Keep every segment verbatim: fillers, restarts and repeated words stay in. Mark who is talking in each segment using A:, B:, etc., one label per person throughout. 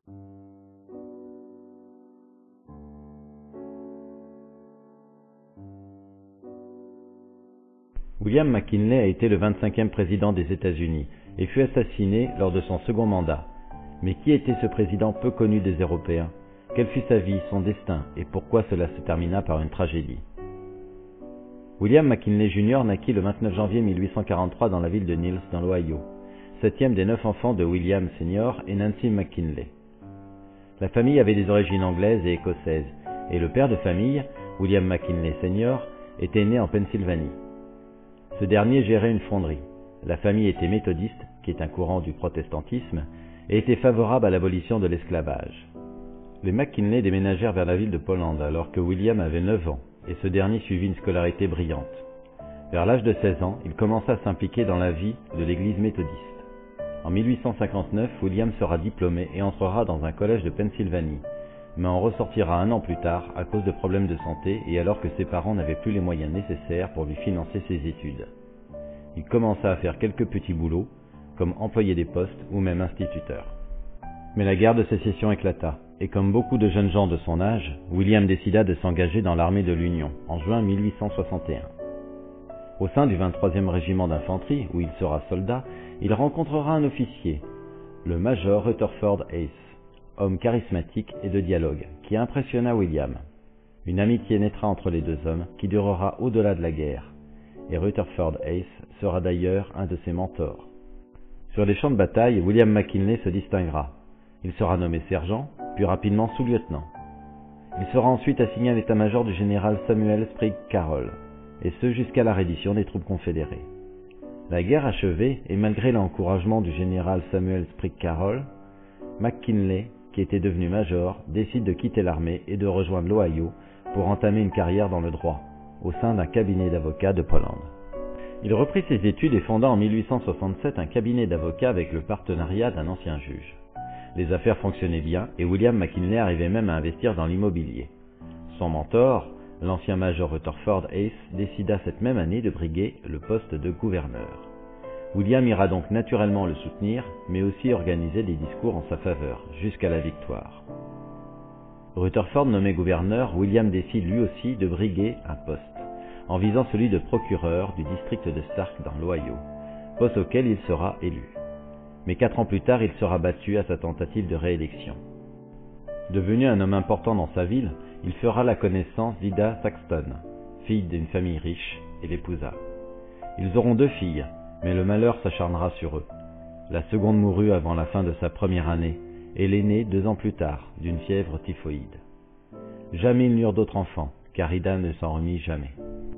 A: William McKinley a été le vingt-cinquième président des États-Unis et fut assassiné lors de son second mandat. Mais qui était ce président peu connu des Européens? Quelle fut sa vie, son destin, et pourquoi cela se termina par une tragédie? William McKinley junior naquit le vingt-neuf janvier mille huit cent quarante-trois dans la ville de Niles, dans l'Ohio, septième des neuf enfants de William senior et Nancy McKinley. La famille avait des origines anglaises et écossaises, et le père de famille, William McKinley senior, était né en Pennsylvanie. Ce dernier gérait une fonderie. La famille était méthodiste, qui est un courant du protestantisme, et était favorable à l'abolition de l'esclavage. Les McKinley déménagèrent vers la ville de Poland alors que William avait neuf ans, et ce dernier suivit une scolarité brillante. Vers l'âge de seize ans, il commença à s'impliquer dans la vie de l'église méthodiste. En mille huit cent cinquante-neuf, William sera diplômé et entrera dans un collège de Pennsylvanie, mais en ressortira un an plus tard à cause de problèmes de santé et alors que ses parents n'avaient plus les moyens nécessaires pour lui financer ses études. Il commença à faire quelques petits boulots, comme employé des postes ou même instituteur. Mais la guerre de sécession éclata, et comme beaucoup de jeunes gens de son âge, William décida de s'engager dans l'armée de l'Union en juin mille huit cent soixante et un. Au sein du vingt-troisième régiment d'infanterie, où il sera soldat, il rencontrera un officier, le major Rutherford Hayes, homme charismatique et de dialogue, qui impressionna William. Une amitié naîtra entre les deux hommes, qui durera au-delà de la guerre, et Rutherford Hayes sera d'ailleurs un de ses mentors. Sur les champs de bataille, William McKinley se distinguera. Il sera nommé sergent, puis rapidement sous-lieutenant. Il sera ensuite assigné à l'état-major du général Samuel Sprague Carroll, et ce jusqu'à la reddition des troupes confédérées. La guerre achevée, et malgré l'encouragement du général Samuel Sprague Carroll, McKinley, qui était devenu major, décide de quitter l'armée et de rejoindre l'Ohio pour entamer une carrière dans le droit, au sein d'un cabinet d'avocats de Poland. Il reprit ses études et fonda en mille huit cent soixante-sept un cabinet d'avocats avec le partenariat d'un ancien juge. Les affaires fonctionnaient bien et William McKinley arrivait même à investir dans l'immobilier. Son mentor, l'ancien major Rutherford Hayes, décida cette même année de briguer le poste de gouverneur. William ira donc naturellement le soutenir, mais aussi organiser des discours en sa faveur, jusqu'à la victoire. Rutherford nommé gouverneur, William décide lui aussi de briguer un poste, en visant celui de procureur du district de Stark dans l'Ohio, poste auquel il sera élu. Mais quatre ans plus tard, il sera battu à sa tentative de réélection. Devenu un homme important dans sa ville, il fera la connaissance d'Ida Saxton, fille d'une famille riche, et l'épousa. Ils auront deux filles, mais le malheur s'acharnera sur eux. La seconde mourut avant la fin de sa première année, et l'aînée deux ans plus tard, d'une fièvre typhoïde. Jamais ils n'eurent d'autres enfants, car Ida ne s'en remit jamais.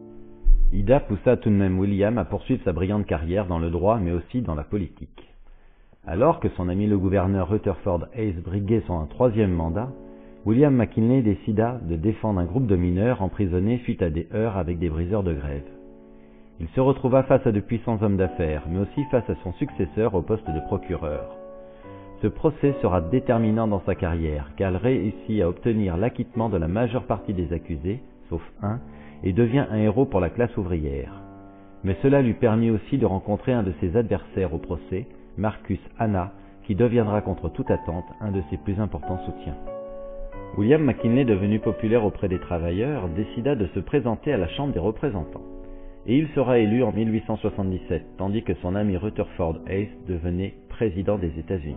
A: Ida poussa tout de même William à poursuivre sa brillante carrière dans le droit, mais aussi dans la politique. Alors que son ami le gouverneur Rutherford Hayes briguait son troisième mandat, William McKinley décida de défendre un groupe de mineurs emprisonnés suite à des heurts avec des briseurs de grève. Il se retrouva face à de puissants hommes d'affaires, mais aussi face à son successeur au poste de procureur. Ce procès sera déterminant dans sa carrière, car il réussit à obtenir l'acquittement de la majeure partie des accusés, sauf un, et devient un héros pour la classe ouvrière. Mais cela lui permit aussi de rencontrer un de ses adversaires au procès, Marcus Hanna, qui deviendra contre toute attente un de ses plus importants soutiens. William McKinley, devenu populaire auprès des travailleurs, décida de se présenter à la Chambre des représentants. Et il sera élu en mille huit cent soixante-dix-sept, tandis que son ami Rutherford Hayes devenait président des États-Unis.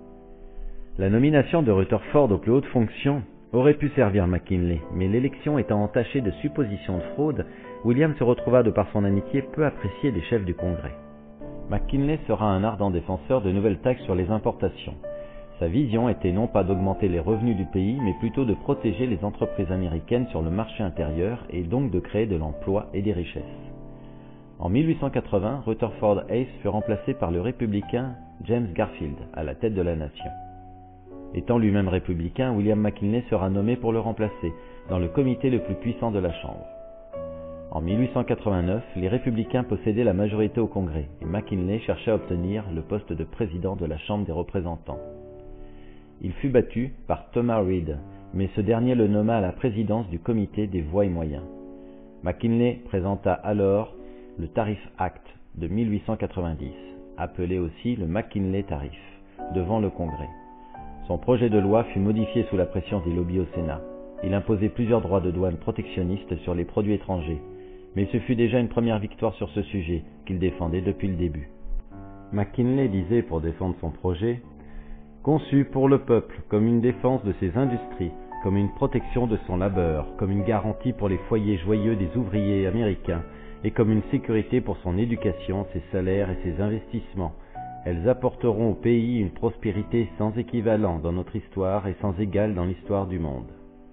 A: La nomination de Rutherford aux plus hautes fonctions aurait pu servir McKinley, mais l'élection étant entachée de suppositions de fraude, William se retrouva de par son amitié peu apprécié des chefs du Congrès. McKinley sera un ardent défenseur de nouvelles taxes sur les importations. Sa vision était non pas d'augmenter les revenus du pays, mais plutôt de protéger les entreprises américaines sur le marché intérieur et donc de créer de l'emploi et des richesses. En mille huit cent quatre-vingts, Rutherford Hayes fut remplacé par le républicain James Garfield à la tête de la nation. Étant lui-même républicain, William McKinley sera nommé pour le remplacer dans le comité le plus puissant de la Chambre. En mille huit cent quatre-vingt-neuf, les républicains possédaient la majorité au Congrès et McKinley cherchait à obtenir le poste de président de la Chambre des représentants. Il fut battu par Thomas Reed, mais ce dernier le nomma à la présidence du comité des voies et moyens. McKinley présenta alors le Tariff Act de mille huit cent quatre-vingt-dix, appelé aussi le McKinley Tariff, devant le Congrès. Son projet de loi fut modifié sous la pression des lobbies au Sénat. Il imposait plusieurs droits de douane protectionnistes sur les produits étrangers, mais ce fut déjà une première victoire sur ce sujet qu'il défendait depuis le début. McKinley disait pour défendre son projet « Conçu pour le peuple comme une défense de ses industries, comme une protection de son labeur, comme une garantie pour les foyers joyeux des ouvriers américains et comme une sécurité pour son éducation, ses salaires et ses investissements. Elles apporteront au pays une prospérité sans équivalent dans notre histoire et sans égal dans l'histoire du monde. »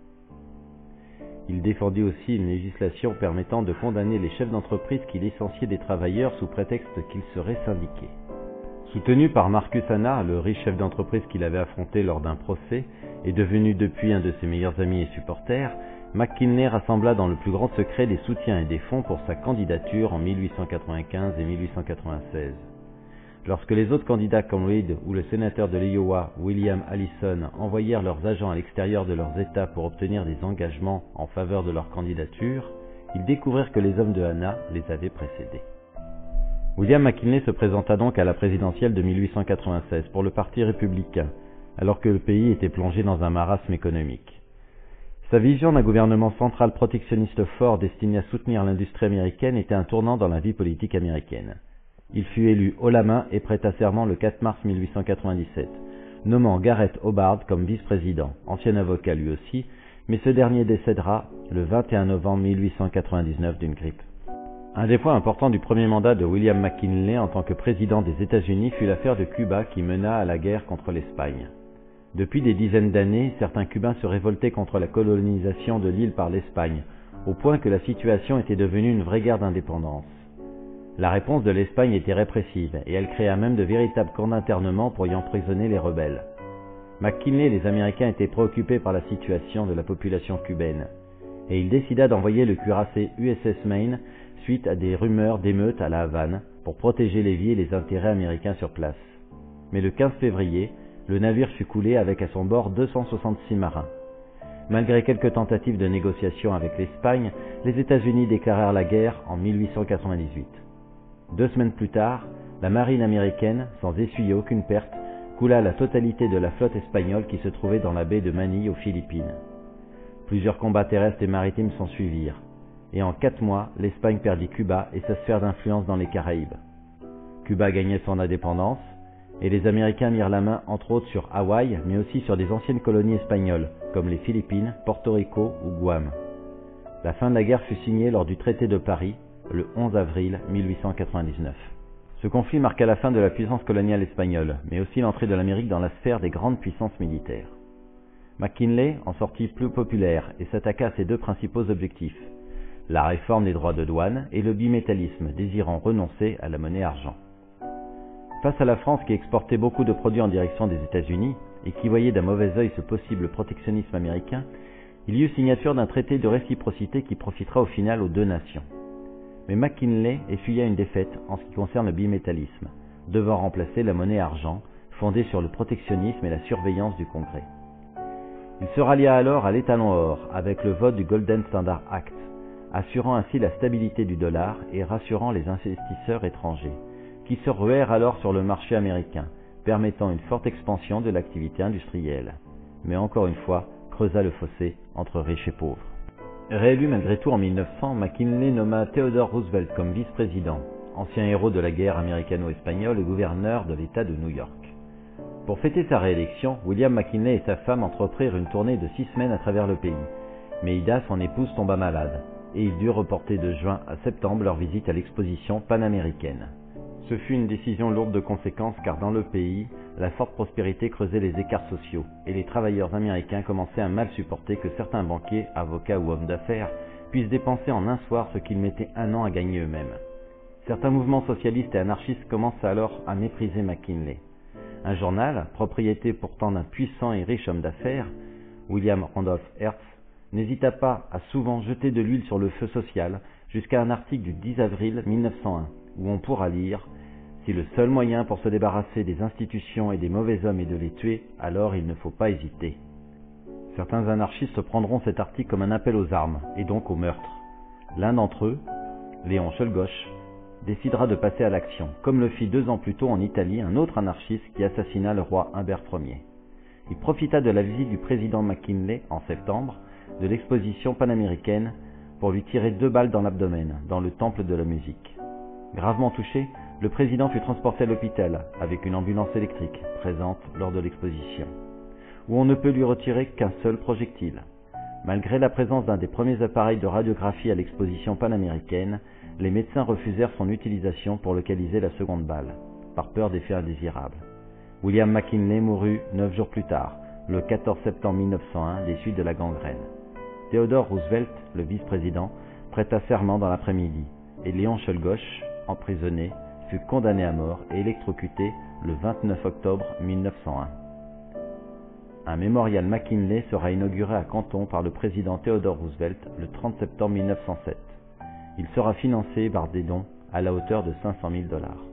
A: Il défendit aussi une législation permettant de condamner les chefs d'entreprise qui licenciaient des travailleurs sous prétexte qu'ils seraient syndiqués. Soutenu par Marcus Hanna, le riche chef d'entreprise qu'il avait affronté lors d'un procès et devenu depuis un de ses meilleurs amis et supporters, McKinley rassembla dans le plus grand secret des soutiens et des fonds pour sa candidature en mille huit cent quatre-vingt-quinze et mille huit cent quatre-vingt-seize. Lorsque les autres candidats comme Reed ou le sénateur de l'Iowa, William Allison, envoyèrent leurs agents à l'extérieur de leurs États pour obtenir des engagements en faveur de leur candidature, ils découvrirent que les hommes de Hanna les avaient précédés. William McKinley se présenta donc à la présidentielle de mille huit cent quatre-vingt-seize pour le Parti républicain, alors que le pays était plongé dans un marasme économique. Sa vision d'un gouvernement central protectionniste fort destiné à soutenir l'industrie américaine était un tournant dans la vie politique américaine. Il fut élu haut la main et prêta serment le quatre mars mille huit cent quatre-vingt-dix-sept, nommant Garrett Hobart comme vice-président, ancien avocat lui aussi, mais ce dernier décédera le vingt et un novembre mille huit cent quatre-vingt-dix-neuf d'une grippe. Un des points importants du premier mandat de William McKinley en tant que président des États-Unis fut l'affaire de Cuba qui mena à la guerre contre l'Espagne. Depuis des dizaines d'années, certains Cubains se révoltaient contre la colonisation de l'île par l'Espagne, au point que la situation était devenue une vraie guerre d'indépendance. La réponse de l'Espagne était répressive et elle créa même de véritables camps d'internement pour y emprisonner les rebelles. McKinley et les Américains étaient préoccupés par la situation de la population cubaine, et il décida d'envoyer le cuirassé U S S Maine suite à des rumeurs d'émeutes à la Havane pour protéger les vies et les intérêts américains sur place. Mais le quinze février, le navire fut coulé avec à son bord deux cent soixante-six marins. Malgré quelques tentatives de négociation avec l'Espagne, les États-Unis déclarèrent la guerre en mille huit cent quatre-vingt-dix-huit. Deux semaines plus tard, la marine américaine, sans essuyer aucune perte, coula la totalité de la flotte espagnole qui se trouvait dans la baie de Manille aux Philippines. Plusieurs combats terrestres et maritimes s'en suivirent, et en quatre mois, l'Espagne perdit Cuba et sa sphère d'influence dans les Caraïbes. Cuba gagnait son indépendance, et les Américains mirent la main entre autres sur Hawaï, mais aussi sur des anciennes colonies espagnoles, comme les Philippines, Porto Rico ou Guam. La fin de la guerre fut signée lors du traité de Paris, le onze avril mille huit cent quatre-vingt-dix-neuf. Ce conflit marqua la fin de la puissance coloniale espagnole, mais aussi l'entrée de l'Amérique dans la sphère des grandes puissances militaires. McKinley en sortit plus populaire et s'attaqua à ses deux principaux objectifs, la réforme des droits de douane et le bimétallisme, désirant renoncer à la monnaie argent. Face à la France qui exportait beaucoup de produits en direction des États-Unis et qui voyait d'un mauvais œil ce possible protectionnisme américain, il y eut signature d'un traité de réciprocité qui profitera au final aux deux nations. Mais McKinley essuya une défaite en ce qui concerne le bimétallisme, devant remplacer la monnaie argent, fondée sur le protectionnisme et la surveillance du Congrès. Il se rallia alors à l'étalon or avec le vote du Golden Standard Act, assurant ainsi la stabilité du dollar et rassurant les investisseurs étrangers, qui se ruèrent alors sur le marché américain, permettant une forte expansion de l'activité industrielle, mais encore une fois creusa le fossé entre riches et pauvres. Réélu malgré tout en mille neuf cents, McKinley nomma Theodore Roosevelt comme vice-président, ancien héros de la guerre américano-espagnole et gouverneur de l'État de New York. Pour fêter sa réélection, William McKinley et sa femme entreprirent une tournée de six semaines à travers le pays, mais Ida, son épouse, tomba malade, et ils durent reporter de juin à septembre leur visite à l'exposition panaméricaine. Ce fut une décision lourde de conséquences car dans le pays, la forte prospérité creusait les écarts sociaux et les travailleurs américains commençaient à mal supporter que certains banquiers, avocats ou hommes d'affaires puissent dépenser en un soir ce qu'ils mettaient un an à gagner eux-mêmes. Certains mouvements socialistes et anarchistes commencent alors à mépriser McKinley. Un journal, propriété pourtant d'un puissant et riche homme d'affaires, William Randolph Hearst, n'hésita pas à souvent jeter de l'huile sur le feu social jusqu'à un article du dix avril mille neuf cent un où on pourra lire « Si le seul moyen pour se débarrasser des institutions et des mauvais hommes est de les tuer, alors il ne faut pas hésiter. » Certains anarchistes prendront cet article comme un appel aux armes et donc au meurtre. L'un d'entre eux, Léon Czolgosz, décidera de passer à l'action, comme le fit deux ans plus tôt en Italie un autre anarchiste qui assassina le roi Humbert Ier. Il profita de la visite du président McKinley en septembre de l'exposition panaméricaine pour lui tirer deux balles dans l'abdomen, dans le temple de la musique. Gravement touché, le président fut transporté à l'hôpital avec une ambulance électrique présente lors de l'exposition, où on ne peut lui retirer qu'un seul projectile. Malgré la présence d'un des premiers appareils de radiographie à l'exposition panaméricaine, les médecins refusèrent son utilisation pour localiser la seconde balle, par peur d'effets indésirables. William McKinley mourut neuf jours plus tard, le quatorze septembre mille neuf cent un, des suites de la gangrène. Theodore Roosevelt, le vice-président, prêta serment dans l'après-midi, et Léon Czolgosz, emprisonné, fut condamné à mort et électrocuté le vingt-neuf octobre mille neuf cent un. Un mémorial McKinley sera inauguré à Canton par le président Theodore Roosevelt le trente septembre mille neuf cent sept. Il sera financé par des dons à la hauteur de cinq cent mille dollars.